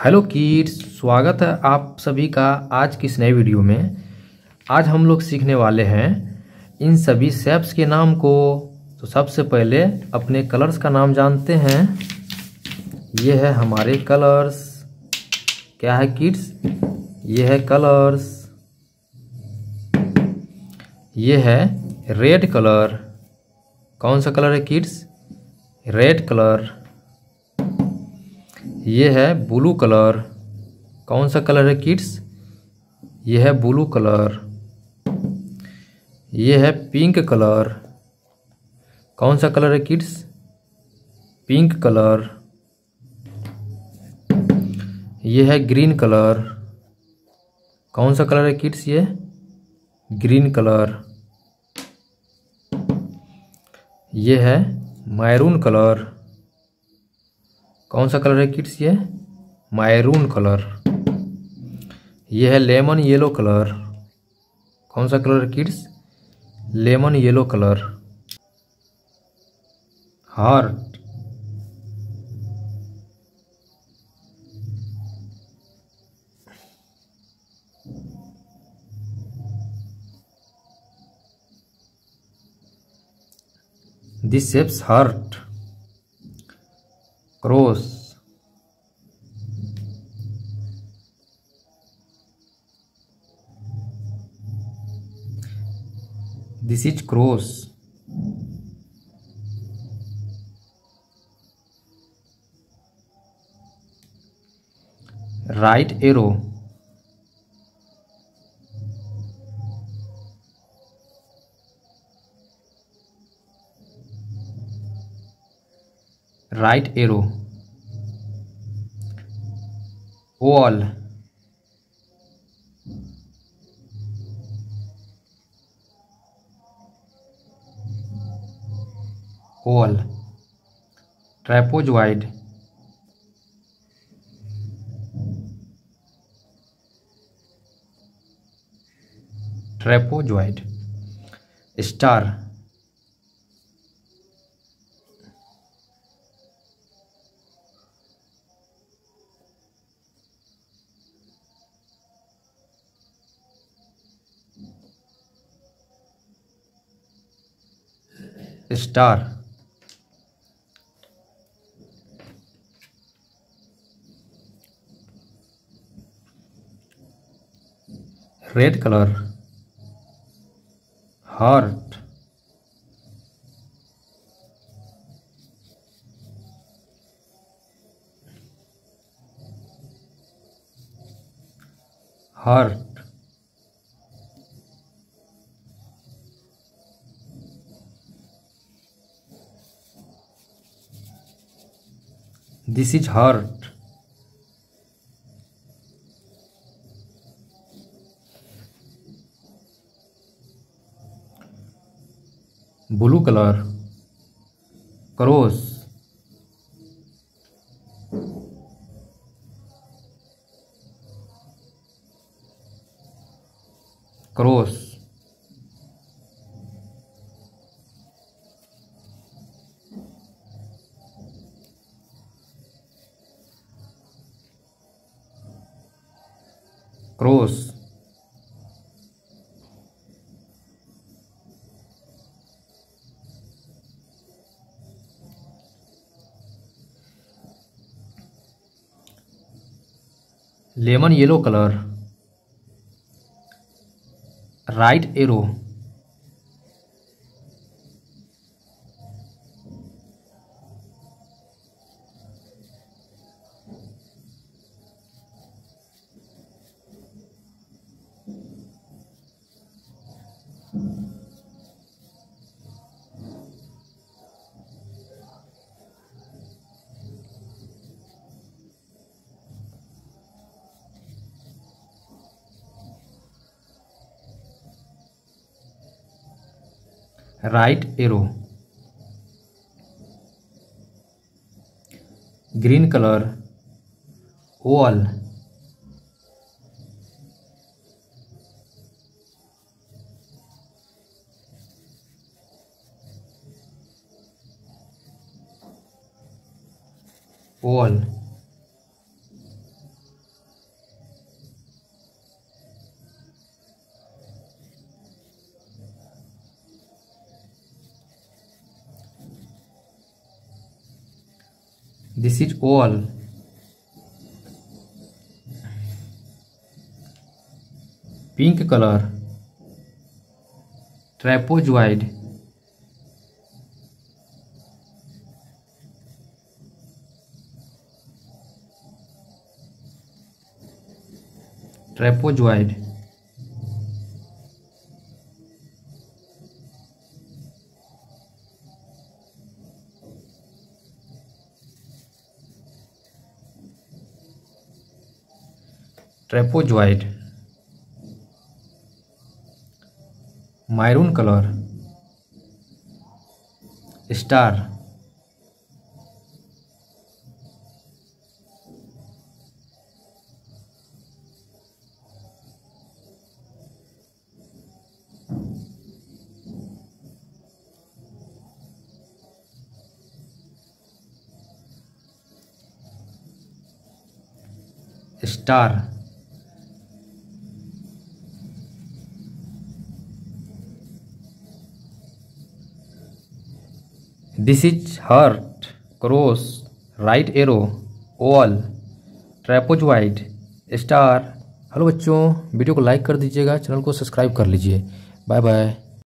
Hello kids, स्वागत है आप सभी का आज की इस नए वीडियो में। आज हम लोग सीखने वाले हैं इन सभी शेप्स के नाम को। तो सबसे पहले अपने कलर्स का नाम जानते हैं। ये है हमारे कलर्स। क्या है किड्स? ये है कलर्स। ये है रेड कलर। कौन सा कलर है किड्स? Red colour. ये है ब्लू कलर। कौन सा कलर है किड्स? ये है ब्लू कलर। ये है पिंक कलर। कौन सा कलर है किड्स? Pink colour. ये है ग्रीन कलर। कौन सा कलर है किड्स? ये ग्रीन कलर। ये है मैरून कलर। कौन सा कलर है किड्स? ये मैरून कलर। ये है लेमन येलो कलर। कौन सा कलर है kids? Lemon yellow colour. Heart. This shapes heart. Cross. This is cross. Right arrow. Right arrow. Oval. Oval. Trapezoid. Trapezoid. Star. Star. Red colour. Heart. Heart. This is heart. Blue colour. Cross. Cross. Cross. Lemon yellow colour. Right arrow. Right arrow. Green colour. Oval. Oval. This is oval. Pink colour, trapezoid. Trapezoid. Trapezoid. Maroon colour, star. Star. This is heart, cross, right arrow, oval, trapezoid, star. Hello बच्चों, video को like कर दीजिएगा, channel को subscribe कर लीजिए। Bye bye.